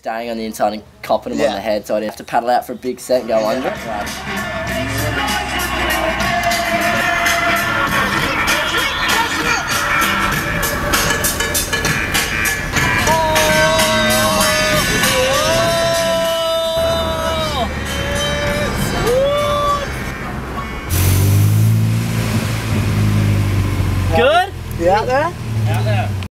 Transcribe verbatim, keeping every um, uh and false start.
staying on the inside and copping them Yeah. on the head, so I'd have to paddle out for a big set and go under it. Right. Good? You out there? Out there.